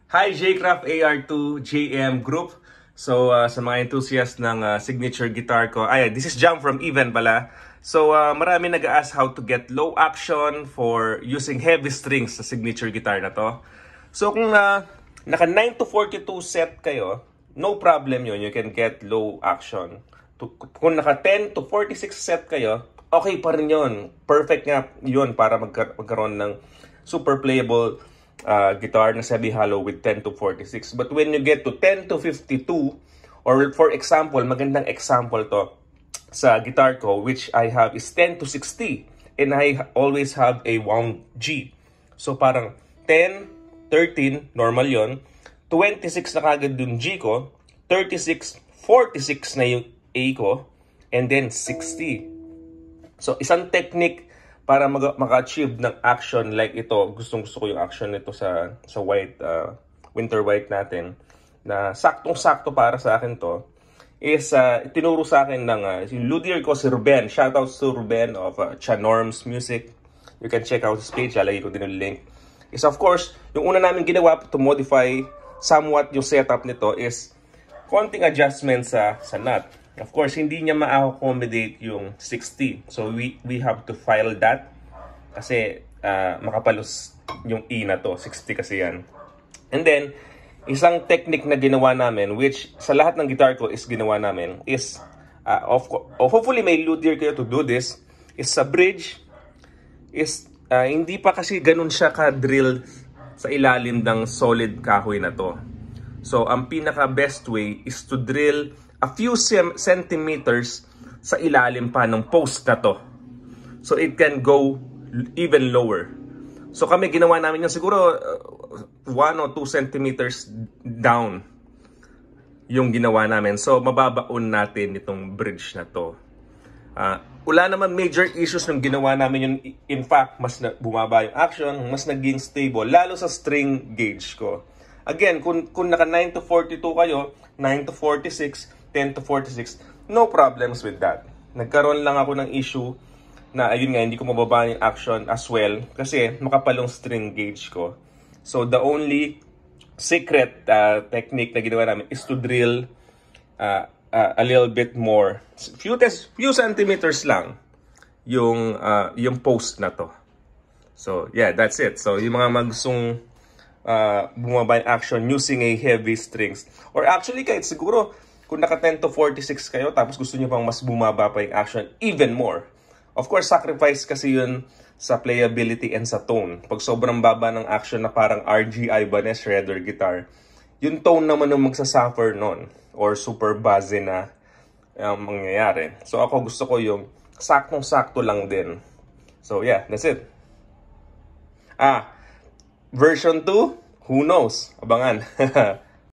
Hi Jcraft AR2 JM Group. So sa mga enthusiast ng signature guitar ko, this is Jam from Even pala. So marami nag-ask how to get low action for using heavy strings sa signature guitar na to. So kung naka 9 to 42 set kayo, no problem yun, you can get low action. Kung naka 10 to 46 set kayo, okay pa rin yun. Perfect nga yun para magkaroon ng super playable guitar na sabi hollow with 10 to 46. But when you get to 10 to 52, or for example, magandang example to sa guitar ko, which I have is 10 to 60. And I always have a wound G. So parang 10, 13, normal yon, 26 na kagad yung G ko, 36, 46 na yung A ko, and then 60. So isang technique para maka-achieve ng action like ito, gustong-gusto ko yung action nito sa white, winter white natin, na saktong-sakto para sa akin to, is tinuro sa akin ng yung luthier ko, si Ruben. Shoutouts to Ruben of Chanorms Music. You can check out his page, lalagay ko din yung link. Is of course, yung una namin ginawa to modify somewhat yung setup nito is konting adjustment sa nut. Of course, hindi niya ma-accommodate yung 60. So, we have to file that. Kasi makapalos yung E na to. 60 kasi yan. And then, isang technique na ginawa namin, which sa lahat ng guitar ko is ginawa namin, is, hopefully may luthier kayo to do this, is sa bridge, is hindi pa kasi ganun siya ka-drill sa ilalim ng solid kahoy na to. So, ang pinaka-best way is to drill a few centimeters sa ilalim pa ng post na to. So it can go even lower. So kami ginawa namin yun siguro 1 or 2 centimeters down yung ginawa namin. So mababaon natin itong bridge na to. Wala naman major issues nung ginawa namin yun. In fact, mas bumaba yung action, mas naging stable, lalo sa string gauge ko. Again, kung naka 9 to 42 kayo, 9 to 46, 10 to 46, no problems with that. Nagkaroon lang ako ng issue na ayun nga, hindi ko mababa yung action as well kasi makapalong string gauge ko. So the only secret technique na ginawa namin is to drill a little bit more, few centimeters lang yung post na to. So yeah, that's it. So yung mga magustong bumaba yung action using a heavy strings, or actually kahit siguro kung naka 10 to 46 kayo tapos gusto nyo pang mas bumaba pa yung action even more. Of course, sacrifice kasi yun sa playability and sa tone. Pag sobrang baba ng action na parang RG Ibanez shredder guitar, yung tone naman yung magsasuffer nun or super buzzy na mangyayari. So ako gusto ko yung saktong-sakto lang din. So yeah, that's it. Version 2, who knows? Abangan.